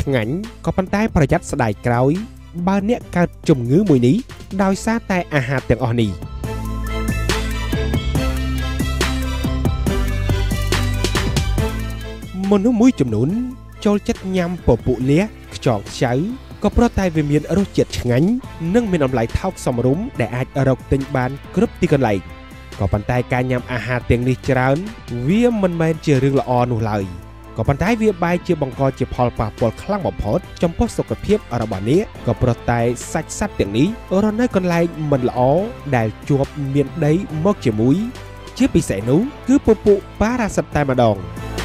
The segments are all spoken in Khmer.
ឆ្ងាញ់ក៏ប៉ុន្តែប្រយ័ត្នស្ដាយក្រោយបើអ្នកកើតជំងឺមួយនេះដោយសារតែអាហារទាំងអស់នេះមនុស្សមួយចំនួនចូលចិត្តញ៉ាំពពុះលះខ្យងខ្ចៅក៏ព្រោះតែវាមានរសជាតិឆ្ងាញ់និងមានតម្លៃថោកសមរម្យដែលអាចរកទិញបានគ្រប់ទីកន្លែងក៏ប៉ុន្តែការញ៉ាំអាហារទាំងនេះច្រើនវាមិនមែនជារឿងល្អនោះឡើយក៏ប៉ុន្តែវាបែរជាបង្កជាផលប៉ះពាល់ខ្លាំងបំផុតចំពោះសុខភាពរបស់អ្នកក៏ព្រោះតែសាច់សត្វទាំងនេះរស់នៅកន្លែងមិនល្អដែលជាប់មានដីមកជាមួយជាពិសេសនោះគឺពពុះប៉ារ៉ាស៊ីតតែម្ដង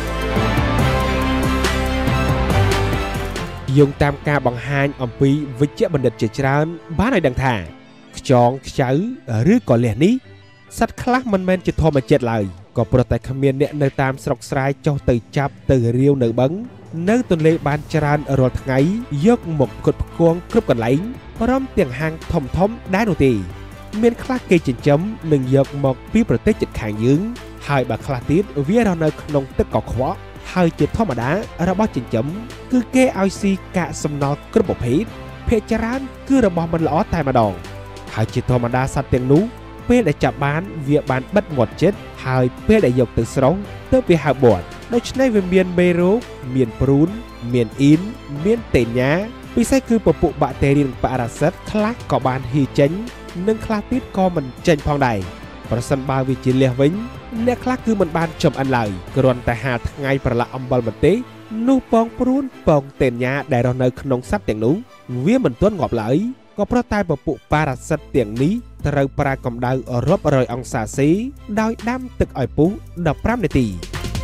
យោងតាមការបង្ហាញអំពីវិជ្ជបណ្ឌិតជាច្រើនបានឲ្យដឹងថាខ្យងខ្ចៅឬក៏លះនេះសត្វខ្លះមិនមែនជាធម្មជាតិឡើយក៏ព្រោះតែគ្មានអ្នកនៅតាមស្រុកស្រែចុះទៅចាប់ទៅរាវនៅបឹងនៅទន្លេបានច្រើនរាល់ថ្ងៃយកមកផ្គត់ផ្គង់គ្រប់កន្លែងព្រមទាំងហាងធំដែរនោះទេមានខ្លះគេចិញ្ចឹមនិងយកមកពីប្រទេសជិតខាងយើងហើយបើខ្លះទៀតវារស់នៅក្នុងទឹកកខ្វក់ហើយជាធម្មតារបស់ចិញ្ចឹមគឺគេឲ្យស៊ីកាកសំណល់គ្រប់ប្រភេទភាគច្រើនគឺរបស់មិនល្អតែម្ដងហើយជាធម្មតាសត្វទាំងនោះពេលដែលចាប់បានវាបានបិទមាត់ចិត្តហើយពេលដែលយកទៅស្រុងទើបវាហើបមាត់ដូច្នេះវាមានមេរោគមានព្រូនមានអ៊ីនមានតេញ៉ាពិសេសគឺពពុះបាក់តេរីនិងប៉ារ៉ាស៊ីតខ្លះក៏បានហ៊ីចេញនិងខ្លះទៀតក៏មិនចេញផងដែរប្រសិនបើវាជាលះវិញអ្នកខ្លះគឺមិនបានចំអិនឡើយគ្រាន់តែហាលថ្ងៃប្រឡាក់អំបិលម្ទេសនោះពងព្រួនពងតេញ៉ាដែលរស់នៅក្នុងសត្វទាំងនោះវាមិនទាន់ងាប់ឡើយក៏ព្រោះតែពពុះប៉ារ៉ាស៊ីតទាំងនេះត្រូវប្រើកម្ដៅរាប់រយអង្សាសេដោយដាំទឹកឲ្យពុះ15នាទី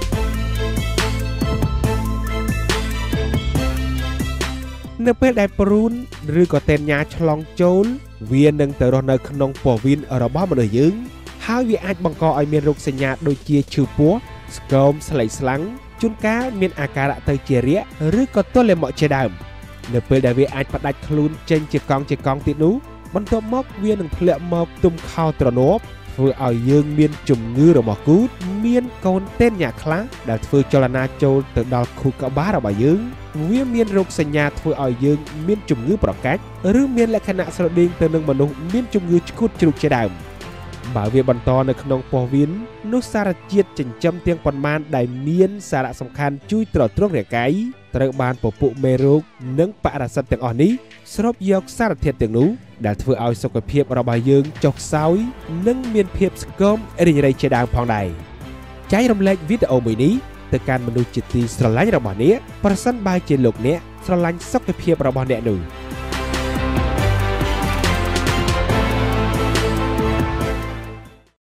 នៅពេលដែលព្រូនឬក៏តេញ៉ាឆ្លងចូលវានឹងទៅរស់នៅក្នុងពោះវៀនរបស់មនុស្សយើងហើយវាអាចបង្កឲ្យមានរោគសញ្ញាដូចជាឈឺពោះស្គមស្លេកស្លាំងជួនកាលមានអាការៈទៅជារាគឬក៏ទល់លាមកជាដើមនៅពេលដែលវាអាចផ្ដាច់ខ្លួនចេញជាកង់ទៀតនោះបន្ទាប់មកវានឹងធ្លាក់មកទុំខោទ្រនាប់ធ្វើឲ្យយើងមានជំងឺរមាស់គូតមានកូនតេញ៉ាខ្លះដែលធ្វើចលនាចូលទៅដល់ខួរក្បាលរបស់យើងវាមានរោគសញ្ញាធ្វើឲ្យយើងមានជំងឺប្រកាច់ឬមានលក្ខណៈស្រដៀងទៅនឹងមនុស្សមានជំងឺឆ្កួតជ្រូកជាដើមបើវាបន្តនៅក្នុងពោះវៀននោះសារជាតិចិញ្ចឹមទាំងប៉ុន្មានដែលមានសារៈសំខាន់ជួយទ្រទ្រង់រាងកាយត្រូវបានពពុះមេរោគនិងប៉ារ៉ាស៊ីតទាំងអស់នេះស្រូបយកសារធាតុទាំងនោះដែលធ្វើឲ្យសុខភាពរបស់យើងចុះខ្សោយនិងមានភាពស្គមរីងរៃជាដើមផងដែរចែករំលែកវីដេអូមួយនេះទៅកាន់មនុស្សជាទីស្រឡាញ់របស់អ្នកប្រសិនបើជាលោកអ្នកស្រឡាញ់សុខភាពរបស់អ្នកនោះ